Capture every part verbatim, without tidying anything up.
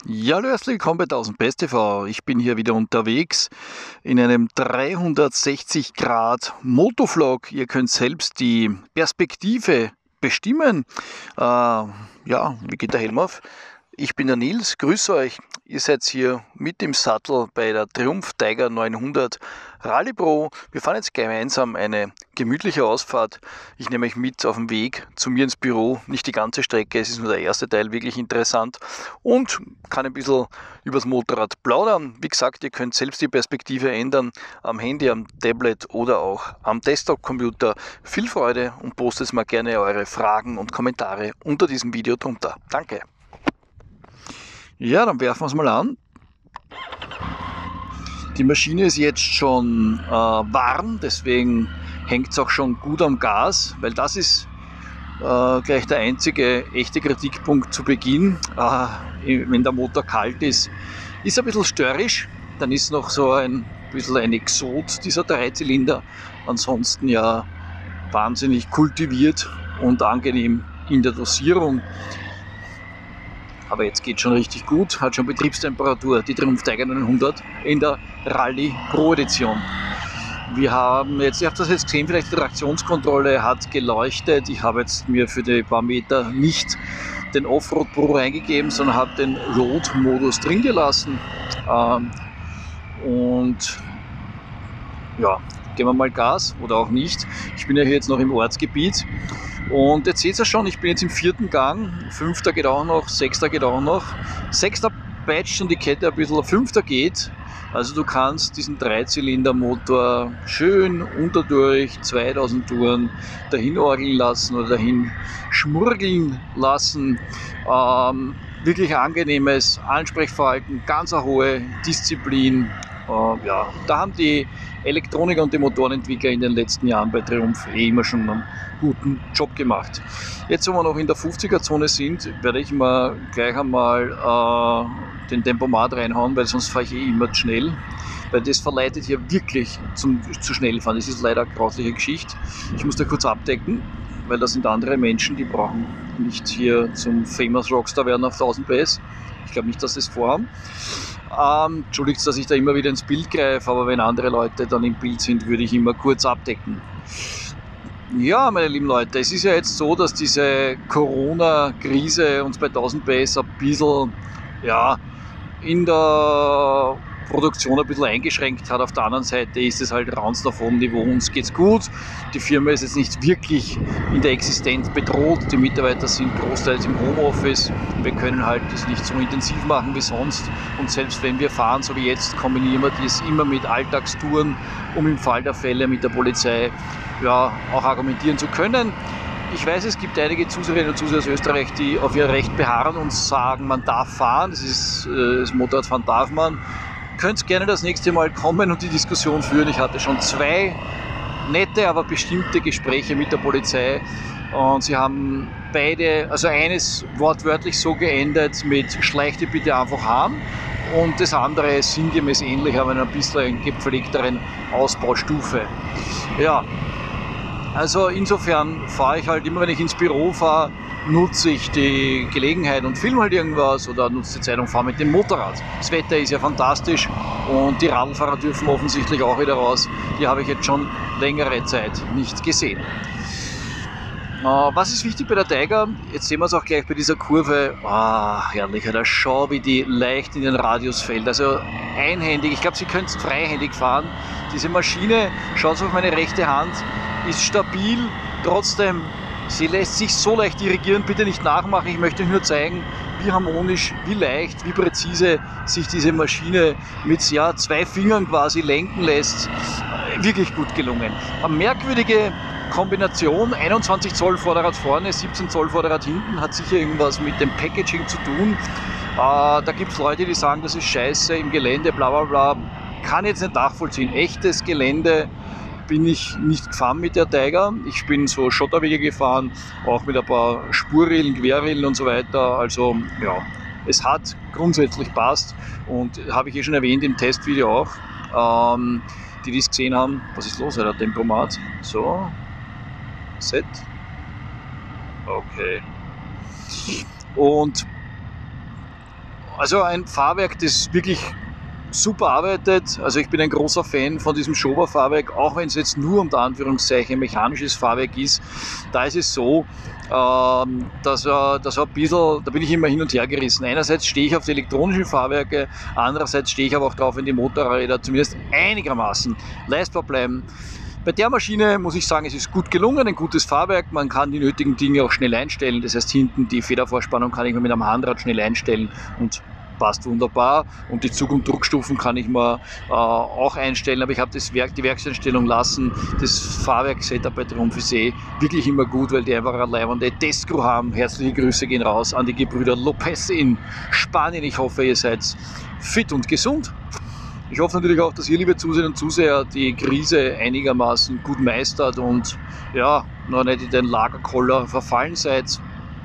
Ja, hallo, herzlich willkommen bei tausend Best T V. Ich bin hier wieder unterwegs in einem dreihundertsechzig Grad Motovlog. Ihr könnt selbst die Perspektive bestimmen. Äh, ja, wie geht der Helm auf? Ich bin der Nils, grüße euch. Ihr seid hier mit im Sattel bei der Triumph Tiger neunhundert Rally Pro. Wir fahren jetzt gemeinsam eine gemütliche Ausfahrt. Ich nehme euch mit auf den Weg zu mir ins Büro. Nicht die ganze Strecke, es ist nur der erste Teil wirklich interessant und kann ein bisschen übers Motorrad plaudern. Wie gesagt, ihr könnt selbst die Perspektive ändern am Handy, am Tablet oder auch am Desktop-Computer. Viel Freude und postet mal gerne eure Fragen und Kommentare unter diesem Video drunter. Danke! Ja, dann werfen wir es mal an. Die Maschine ist jetzt schon äh, warm, deswegen hängt es auch schon gut am Gas, weil das ist äh, gleich der einzige echte Kritikpunkt zu Beginn. Äh, wenn der Motor kalt ist, ist ein bisschen störrisch. Dann ist noch so ein bisschen ein Exot, dieser Dreizylinder. Ansonsten ja wahnsinnig kultiviert und angenehm in der Dosierung. Aber jetzt geht schon richtig gut, hat schon Betriebstemperatur, die Triumph Tiger neunhundert in der Rally Pro Edition. Wir haben jetzt, ihr habt das jetzt gesehen, vielleicht die Traktionskontrolle hat geleuchtet. Ich habe jetzt mir für die paar Meter nicht den Offroad Pro reingegeben, sondern habe den Road-Modus drin gelassen. Ähm, und ja, geben wir mal Gas oder auch nicht. Ich bin ja hier jetzt noch im Ortsgebiet. Und jetzt seht ihr schon, ich bin jetzt im vierten Gang, fünfter geht auch noch, sechster geht auch noch. Sechster peitscht schon die Kette ein bisschen, fünfter geht. Also du kannst diesen Dreizylindermotor schön unterdurch zweitausend Touren dahin orgeln lassen oder dahin schmurgeln lassen. Ähm, wirklich angenehmes Ansprechverhalten, ganz eine hohe Disziplin. Äh, ja, da haben die Elektroniker und die Motorenentwickler in den letzten Jahren bei Triumph eh immer schon einen guten Job gemacht. Jetzt, wo wir noch in der fünfziger-Zone sind, werde ich mal gleich einmal äh, den Tempomat reinhauen, weil sonst fahre ich eh immer zu schnell. Weil das verleitet hier wirklich zum zu schnell fahren. Das ist leider eine grausliche Geschichte. Ich muss da kurz abdecken, weil da sind andere Menschen, die brauchen nicht hier zum Famous Rockstar werden auf tausend P S. Ich glaube nicht, dass sie es vorhaben. Ähm, Entschuldigt, dass ich da immer wieder ins Bild greife, aber wenn andere Leute dann im Bild sind, würde ich immer kurz abdecken. Ja, meine lieben Leute, es ist ja jetzt so, dass diese Corona-Krise uns bei tausend P S ein bisschen ja, in der Produktion ein bisschen eingeschränkt hat. Auf der anderen Seite ist es halt raus auf hohem Niveau. Uns geht's gut. Die Firma ist jetzt nicht wirklich in der Existenz bedroht. Die Mitarbeiter sind großteils im Homeoffice. Wir können halt das nicht so intensiv machen wie sonst. Und selbst wenn wir fahren, so wie jetzt, kombinieren wir das immer mit Alltagstouren, um im Fall der Fälle mit der Polizei ja, auch argumentieren zu können. Ich weiß, es gibt einige Zuseherinnen und Zuseher aus Österreich, die auf ihr Recht beharren und sagen, man darf fahren. Das ist äh, das Motorradfahren darf man. Könnt gerne das nächste Mal kommen und die Diskussion führen. Ich hatte schon zwei nette, aber bestimmte Gespräche mit der Polizei und sie haben beide, also eines wortwörtlich so geendet mit schleicht die bitte einfach haben und das andere sinngemäß ähnlich, aber in einer bisschen gepflegteren Ausbaustufe. Ja, also insofern fahre ich halt immer, wenn ich ins Büro fahre, nutze ich die Gelegenheit und filme halt irgendwas oder nutze die Zeit und fahre mit dem Motorrad. Das Wetter ist ja fantastisch und die Radlfahrer dürfen offensichtlich auch wieder raus. Die habe ich jetzt schon längere Zeit nicht gesehen. Äh, was ist wichtig bei der Tiger? Jetzt sehen wir es auch gleich bei dieser Kurve. Ah, herrlich, da schau, wie die leicht in den Radius fällt. Also einhändig, ich glaube, Sie können es freihändig fahren. Diese Maschine, schaut auf meine rechte Hand, ist stabil, trotzdem sie lässt sich so leicht dirigieren, bitte nicht nachmachen, ich möchte euch nur zeigen, wie harmonisch, wie leicht, wie präzise sich diese Maschine mit ja, zwei Fingern quasi lenken lässt. Wirklich gut gelungen. Eine merkwürdige Kombination, einundzwanzig Zoll Vorderrad vorne, siebzehn Zoll Vorderrad hinten, hat sicher irgendwas mit dem Packaging zu tun. Äh, da gibt es Leute, die sagen, das ist scheiße im Gelände, bla bla bla. Kann jetzt nicht nachvollziehen. Echtes Gelände bin ich nicht gefahren mit der Tiger. Ich bin so Schotterwege gefahren, auch mit ein paar Spurrillen, Querrillen und so weiter. Also ja, es hat grundsätzlich passt und habe ich eh schon erwähnt im Testvideo auch. Ähm, die, die es gesehen haben, was ist los, der Tempomat? So, Set. Okay. Und also ein Fahrwerk, das wirklich super arbeitet. Also ich bin ein großer Fan von diesem Schober-Fahrwerk, auch wenn es jetzt nur unter Anführungszeichen mechanisches Fahrwerk ist. Da ist es so, ähm, dass er, dass er ein bisschen, da bin ich immer hin und her gerissen. Einerseits stehe ich auf die elektronischen Fahrwerke, andererseits stehe ich aber auch drauf, wenn die Motorräder zumindest einigermaßen leistbar bleiben. Bei der Maschine muss ich sagen, es ist gut gelungen, ein gutes Fahrwerk, man kann die nötigen Dinge auch schnell einstellen, das heißt hinten die Federvorspannung kann ich mir mit einem Handrad schnell einstellen und passt wunderbar, und die Zug- und Druckstufen kann ich mir äh, auch einstellen, aber ich habe das Werk, die Werkseinstellung lassen. Das Fahrwerk-Setup bei Triumph ist eh wirklich immer gut, weil die einfach eine leibende Testcrew haben. Herzliche Grüße gehen raus an die Gebrüder Lopez in Spanien. Ich hoffe, ihr seid fit und gesund. Ich hoffe natürlich auch, dass ihr, liebe Zuseherinnen und Zuseher, die Krise einigermaßen gut meistert und ja, noch nicht in den Lagerkoller verfallen seid.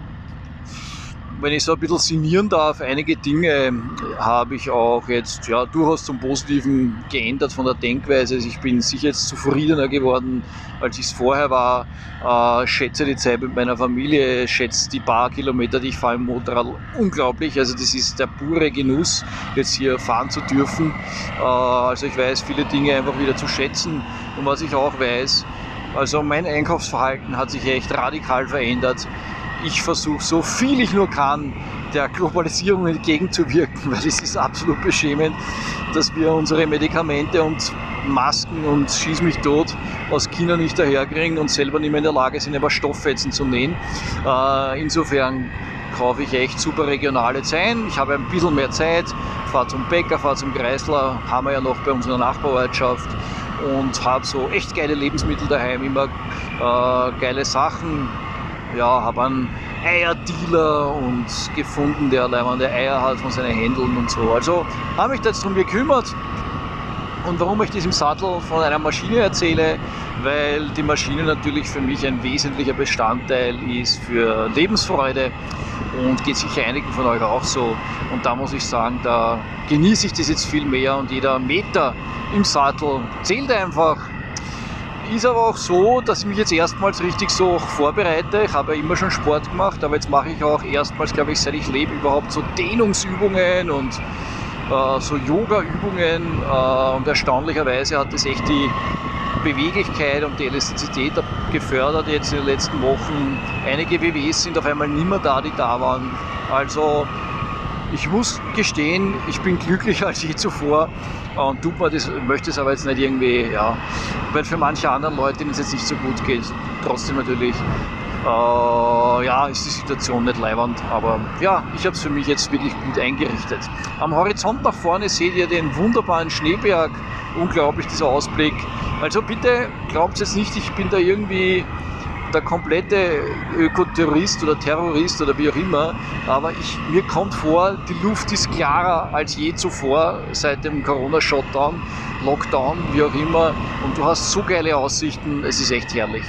Wenn ich so ein bisschen sinnieren darf, einige Dinge habe ich auch jetzt ja, durchaus zum Positiven geändert von der Denkweise. Also ich bin sicher jetzt zufriedener geworden, als ich es vorher war. Äh, schätze die Zeit mit meiner Familie, schätze die paar Kilometer, die ich fahre im Motorrad, unglaublich. Also das ist der pure Genuss, jetzt hier fahren zu dürfen. Äh, also ich weiß viele Dinge einfach wieder zu schätzen. Und was ich auch weiß, also mein Einkaufsverhalten hat sich echt radikal verändert. Ich versuche, so viel ich nur kann, der Globalisierung entgegenzuwirken, weil es ist absolut beschämend, dass wir unsere Medikamente und Masken und schieß mich tot aus China nicht daherkriegen und selber nicht mehr in der Lage sind, über Stofffetzen zu nähen. Äh, insofern kaufe ich echt super regionale Zeiten. Ich habe ein bisschen mehr Zeit, fahre zum Bäcker, fahre zum Kreisler, haben wir ja noch bei unserer Nachbarortschaft, und habe so echt geile Lebensmittel daheim, immer äh, geile Sachen. Ja, habe einen Eierdealer und gefunden, der leibende Eier hat von seinen Händeln und so. Also habe mich da jetzt darum gekümmert. Und warum ich das im Sattel von einer Maschine erzähle, weil die Maschine natürlich für mich ein wesentlicher Bestandteil ist für Lebensfreude und geht sicher einigen von euch auch so. Und da muss ich sagen, da genieße ich das jetzt viel mehr und jeder Meter im Sattel zählt einfach. Ist aber auch so, dass ich mich jetzt erstmals richtig so vorbereite. Ich habe ja immer schon Sport gemacht, aber jetzt mache ich auch erstmals, glaube ich, seit ich lebe, überhaupt so Dehnungsübungen und äh, so Yoga-Übungen. Äh, und erstaunlicherweise hat das echt die Beweglichkeit und die Elastizität gefördert jetzt in den letzten Wochen. Einige B Ws sind auf einmal nicht mehr da, die da waren. Also ich muss gestehen, ich bin glücklicher als je zuvor und tut mir das, möchte es aber jetzt nicht irgendwie, ja, weil für manche anderen Leute, denen es jetzt nicht so gut geht, trotzdem natürlich, äh, ja, ist die Situation nicht leiwand, aber ja, ich habe es für mich jetzt wirklich gut eingerichtet. Am Horizont nach vorne seht ihr den wunderbaren Schneeberg, unglaublich dieser Ausblick. Also bitte glaubt jetzt nicht, ich bin da irgendwie der komplette Ökoterrorist oder Terrorist oder wie auch immer, aber ich, mir kommt vor, die Luft ist klarer als je zuvor seit dem Corona-Shutdown, Lockdown, wie auch immer, und du hast so geile Aussichten, es ist echt herrlich.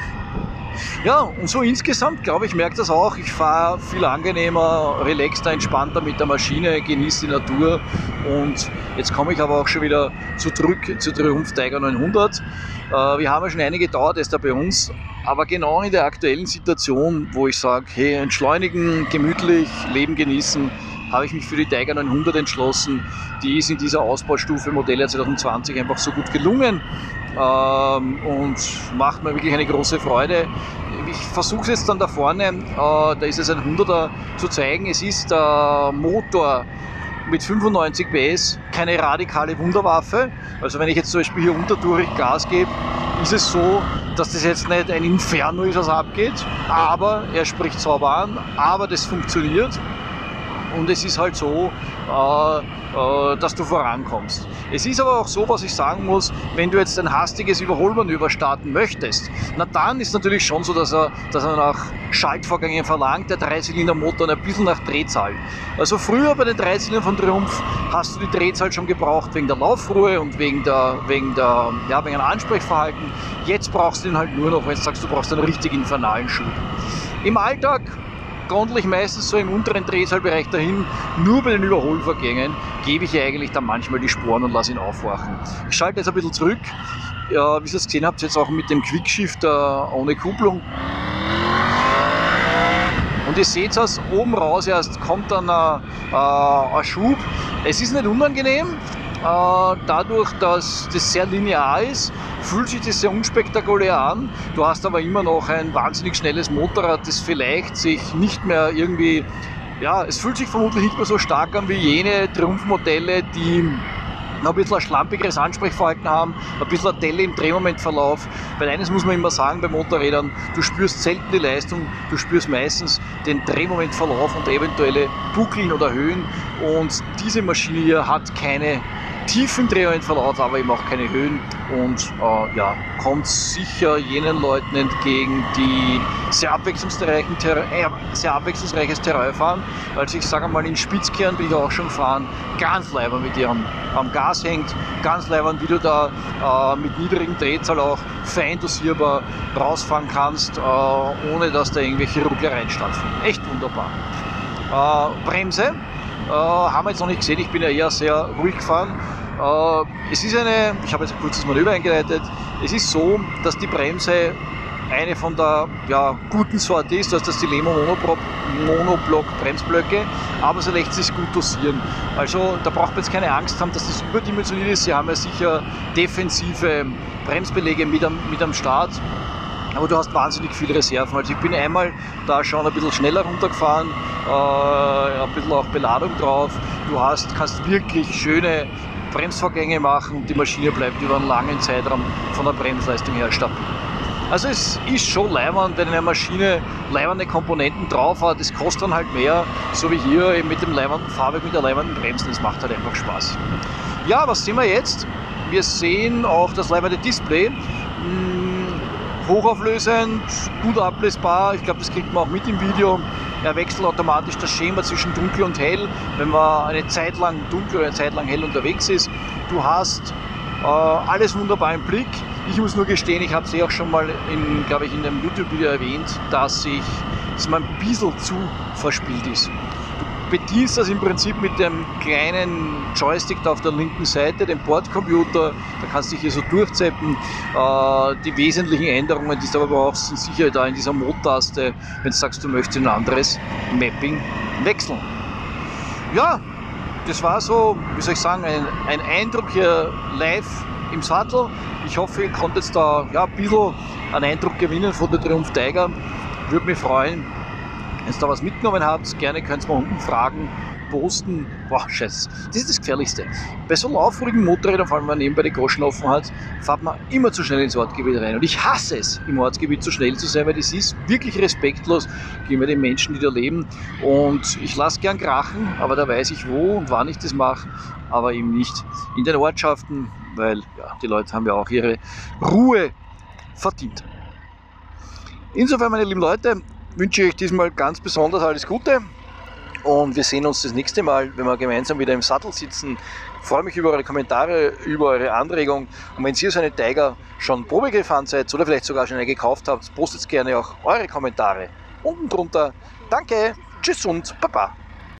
Ja, und so insgesamt, glaube ich, merke das auch. Ich fahre viel angenehmer, relaxter, entspannter mit der Maschine, genieße die Natur, und jetzt komme ich aber auch schon wieder zurück zu Triumph Tiger neunhundert. Wir haben ja schon einige Dauertester bei uns, aber genau in der aktuellen Situation, wo ich sage, hey, entschleunigen, gemütlich, Leben genießen, habe ich mich für die Tiger neunhundert entschlossen. Die ist in dieser Ausbaustufe Modelljahr zwanzig zwanzig einfach so gut gelungen ähm, und macht mir wirklich eine große Freude. Ich versuche es jetzt dann da vorne, äh, da ist es ein hunderter zu zeigen. Es ist der Motor mit fünfundneunzig P S, keine radikale Wunderwaffe. Also wenn ich jetzt zum Beispiel hier unterdurch Gas gebe, ist es so, dass das jetzt nicht ein Inferno ist, was abgeht, aber er spricht sauber an, aber das funktioniert. Und es ist halt so, äh, äh, dass du vorankommst. Es ist aber auch so, was ich sagen muss, wenn du jetzt ein hastiges Überholmanöver starten möchtest, na dann ist natürlich schon so, dass er, dass er nach Schaltvorgängen verlangt, der Dreizylindermotor ein bisschen nach Drehzahl. Also früher bei den Dreizylindern von Triumph hast du die Drehzahl schon gebraucht wegen der Laufruhe und wegen der, wegen der, ja, wegen einem Ansprechverhalten. Jetzt brauchst du ihn halt nur noch, wenn du sagst, du brauchst einen richtig infernalen Schub. Im Alltag gondel ich meistens so im unteren Drehzahlbereich dahin. Nur bei den Überholvorgängen gebe ich eigentlich dann manchmal die Sporen und lasse ihn aufwachen. Ich schalte jetzt ein bisschen zurück. Ja, wie ihr es gesehen habt, jetzt auch mit dem Quickshifter ohne Kupplung. Und ihr seht es oben raus erst, kommt dann ein, äh, ein Schub. Es ist nicht unangenehm, äh, dadurch, dass das sehr linear ist, fühlt sich das sehr unspektakulär an. Du hast aber immer noch ein wahnsinnig schnelles Motorrad, das vielleicht sich nicht mehr irgendwie, ja, es fühlt sich vermutlich nicht mehr so stark an wie jene Triumph-Modelle, die noch ein bisschen ein schlampigeres Ansprechverhalten haben, ein bisschen eine Delle im Drehmomentverlauf. Weil eines muss man immer sagen bei Motorrädern, du spürst selten die Leistung, du spürst meistens den Drehmomentverlauf und eventuelle Buckeln oder Höhen. Und diese Maschine hier hat keine tiefen Drehmomentverlauf, aber eben auch keine Höhen und äh, ja, kommt sicher jenen Leuten entgegen, die sehr, abwechslungsreichen Terrain, äh, sehr abwechslungsreiches Terrain fahren. Also ich sage mal, in Spitzkehren bin ich auch schon gefahren, ganz leibend mit dir am, am Gas hängt, ganz leibend, wie du da äh, mit niedrigen Drehzahl auch fein dosierbar rausfahren kannst, äh, ohne dass da irgendwelche Rucklereien stattfinden. Echt wunderbar. Äh, Bremse. Uh, haben wir jetzt noch nicht gesehen, ich bin ja eher sehr ruhig gefahren. Uh, es ist eine, ich habe jetzt ein kurzes Manöver eingeleitet, es ist so, dass die Bremse eine von der ja, guten Sorte ist, das ist die Lemo Monoblock Bremsblöcke, aber sie lässt sich gut dosieren. Also da braucht man jetzt keine Angst haben, dass das überdimensioniert ist. Sie haben ja sicher defensive Bremsbeläge mit am, mit am Start. Aber du hast wahnsinnig viele Reserven. Also ich bin einmal da schon ein bisschen schneller runtergefahren, äh, ein bisschen auch Beladung drauf. Du hast, kannst wirklich schöne Bremsvorgänge machen und die Maschine bleibt über einen langen Zeitraum von der Bremsleistung her stabil. Also es ist schon leibend, wenn eine Maschine leibende Komponenten drauf hat. Das kostet dann halt mehr, so wie hier eben mit dem leibenden Fahrwerk, mit der leibenden Bremsen. Das macht halt einfach Spaß. Ja, was sehen wir jetzt? Wir sehen auch das leibende Display. Hochauflösend, gut ablesbar, ich glaube, das kriegt man auch mit im Video. Er wechselt automatisch das Schema zwischen dunkel und hell, wenn man eine Zeit lang dunkel oder eine Zeit lang hell unterwegs ist. Du hast äh, alles wunderbar im Blick. Ich muss nur gestehen, ich habe es eh auch schon mal in, glaube ich, in einem YouTube-Video erwähnt, dass ich, dass man ein bisschen zu verspielt ist. Du bedienst das im Prinzip mit dem kleinen Joystick da auf der linken Seite, dem Bordcomputer, da kannst du dich hier so durchzeppen. Äh, die wesentlichen Änderungen, die du aber brauchst, sind sicher da in dieser Mode-Taste, wenn du sagst, du möchtest ein anderes Mapping wechseln. Ja, das war so, wie soll ich sagen, ein, ein Eindruck hier live im Sattel. Ich hoffe, ihr konntet da ja, ein bisschen einen Eindruck gewinnen von der Triumph Tiger. Würde mich freuen, wenn ihr da was mitgenommen habt. Gerne könnt ihr mal unten fragen, posten. Boah, scheiße, das ist das Gefährlichste. Bei so laufruhigen Motorrädern, vor allem wenn man nebenbei die Goschen offen hat, fährt man immer zu schnell ins Ortsgebiet rein. Und ich hasse es, im Ortsgebiet zu schnell zu sein, weil das ist wirklich respektlos gegenüber den Menschen, die da leben. Und ich lasse gern krachen, aber da weiß ich wo und wann ich das mache, aber eben nicht in den Ortschaften, weil ja, die Leute haben ja auch ihre Ruhe verdient. Insofern, meine lieben Leute, wünsche ich euch diesmal ganz besonders alles Gute und wir sehen uns das nächste Mal, wenn wir gemeinsam wieder im Sattel sitzen. Ich freue mich über eure Kommentare, über eure Anregungen und wenn ihr so eine Tiger schon Probe gefahren seid oder vielleicht sogar schon eine gekauft habt, postet gerne auch eure Kommentare unten drunter. Danke, tschüss und baba.